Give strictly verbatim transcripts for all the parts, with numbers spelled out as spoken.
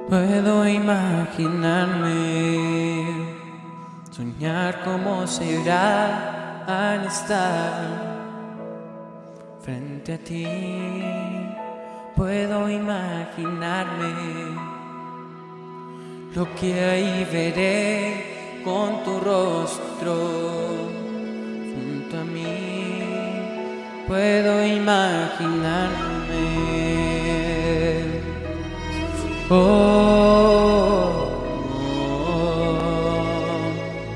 Puedo imaginarme, soñar cómo será al estar frente a ti. Puedo imaginarme lo que ahí veré con tu rostro junto a mí. Puedo imaginarme. Oh, oh, oh,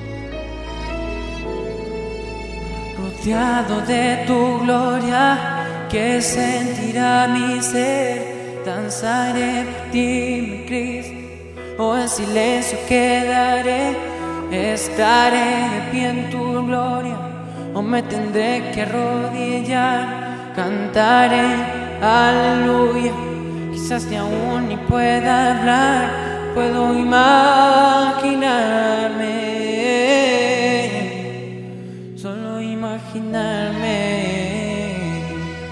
rodeado de tu gloria, que sentirá mi ser. Danzaré por ti, mi Cristo, o en silencio quedaré. Estaré de pie en tu gloria, o me tendré que arrodillar. Cantaré, aleluya. Quizás ni aún ni pueda hablar. Puedo imaginarme, solo imaginarme.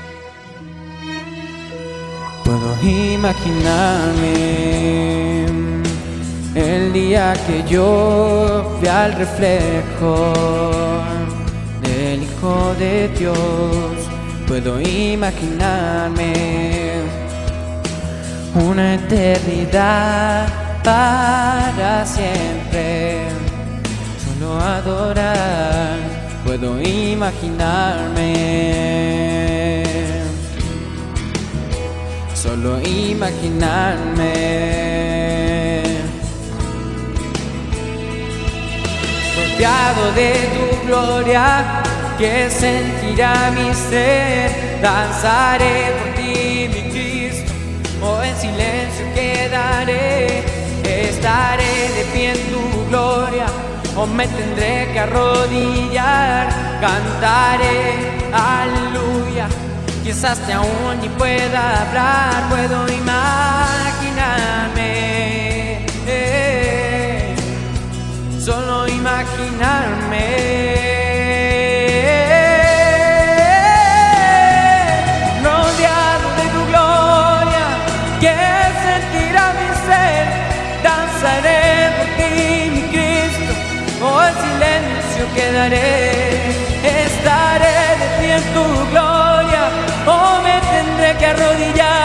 Puedo imaginarme el día que yo vi al reflejo del Hijo de Dios. Puedo imaginarme una eternidad para siempre, solo adorar. Puedo imaginarme, solo imaginarme, rodeado de tu gloria, que sentirá mi ser. Danzaré por ti, mi Cristo, o en silencio quedaré. Estaré de pie en tu gloria, o me tendré que arrodillar. Cantaré, aleluya. Quizás ni aún ni pueda hablar. Puedo imaginarme, eh, solo imaginarme. Danzaré por ti, mi Cristo, o en silencio quedaré. Estaré de pie en tu gloria, o me tendré que arrodillar.